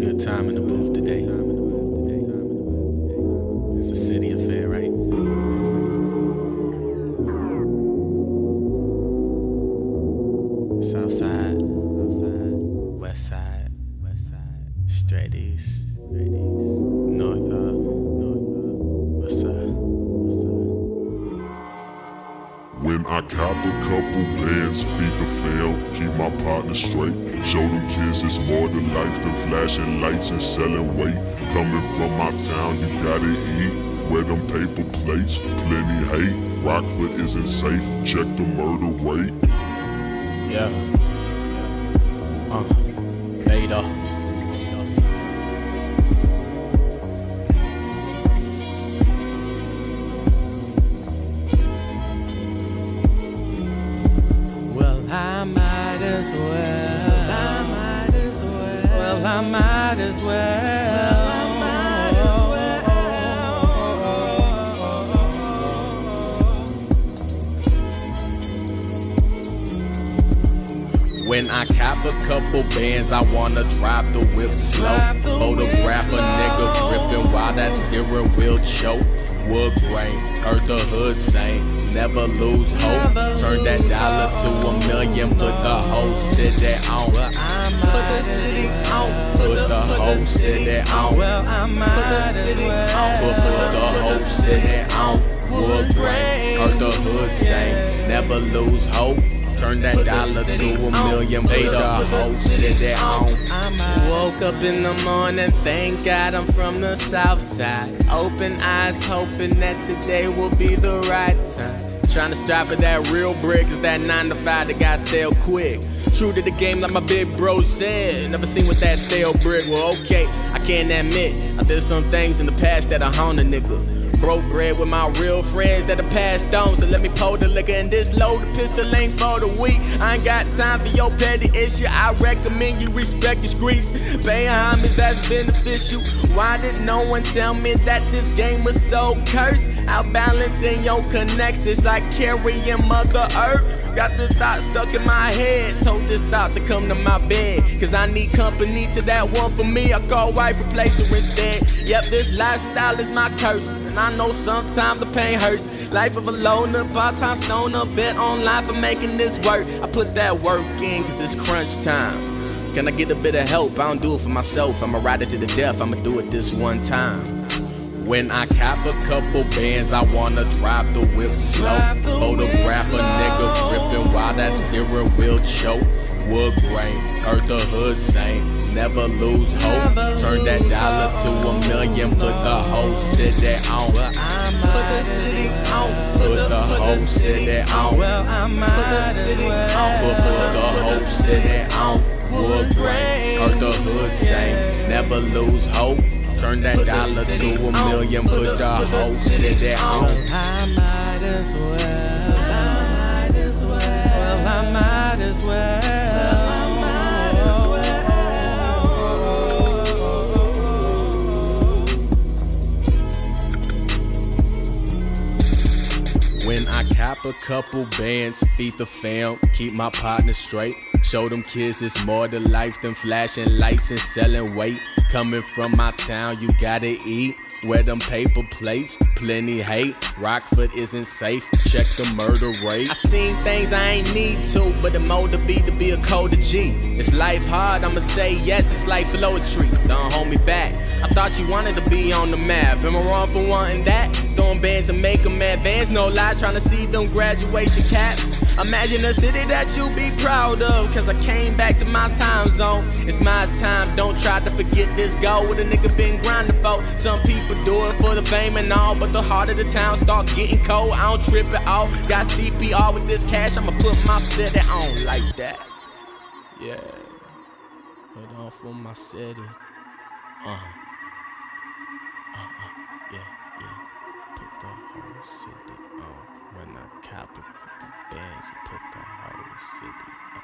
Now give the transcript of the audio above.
Good time in the booth today. It's a city affair, right? South side, west side, straight east, north up, what's up? When I cop a couple bands, feed the fam, keep my partner straight. Show them kids it's more than life than flashing lights and selling weight. Coming from my town, you gotta eat. Wear them paper plates, plenty hate. Rockford isn't safe, check the murder rate. Yeah. Vader. Well, I might as well. Well, I might as well. When I cop a couple bands, I wanna drive the whip slow. Photograph a nigga gripping while that steering wheel choke. Wood grain, heard the hood saying, never lose hope. Turn that dollar to $1 million, put the whole city on. Put the city on. Put the whole city on. Well, I might as well. Put the whole city on. Wood grain, heard the hood saying, never lose hope. Turn that dollar to $1 million, pay the whole city on. Woke up in the morning, thank God I'm from the south side. Open eyes, hoping that today will be the right time. Trying to strive for that real brick, cause that 9 to 5 that got stale quick. True to the game like my big bro said, never seen with that stale brick. Well, okay, I can't admit I did some things in the past that I haunt a nigga. Broke bread with my real friends that have passed on, so let me pour the liquor in this load. The pistol ain't for the weak. I ain't got time for your petty issue. I recommend you respect your streets. Pay homage that's beneficial. Why did no one tell me that this game was so cursed? Out balancing your connections like carrying Mother Earth. Got this thought stuck in my head. Told this thought to come to my bed, cause I need company to that one for me. I call wife, replace her instead. Yep, this lifestyle is my curse, and I know sometimes the pain hurts. Life of a loner, part-time stoner. Bet on life for making this work. I put that work in cause it's crunch time. Can I get a bit of help? I don't do it for myself. I'ma ride it to the death. I'ma do it this one time. When I cop a couple bands, I wanna drive the whip slow. Photograph a nigga gripping while that steering wheel choke. Wood grain, heard the hood saying, never lose hope. Turn that dollar to $1 million, put the whole city on. Put the city on. Put the whole city on. Well, I might as well. Put the whole city on. Wood grain, heard the hood saying, never lose hope. Turn that dollar to $1 million, put the whole city on. I might as well. Well, I might as well. When I cop a couple bands, feed the fam, keep my partner straight. Show them kids it's more to life than flashing lights and selling weight. Coming from my town, you gotta eat. Wear them paper plates, plenty hate. Rockford isn't safe, check the murder rate. I seen things I ain't need to, but the motive be to be a colder G. It's life hard, I'ma say yes, it's like poetry. Don't hold me back. I thought you wanted to be on the map. Am I wrong for wanting that? Throwing bands and make them advance, no lie, trying to see them graduation caps. Imagine a city that you be proud of, cause I came back to my time zone. It's my time, don't try to forget this goal. What a nigga been grinding for. Some people do it for the fame and all, but the heart of the town start getting cold. I don't trip it all. Got CPR with this cash, I'ma put my city on like that. Yeah, put on for my city. Yeah. Put the whole city on. When I copy the bands, I put the whole city on.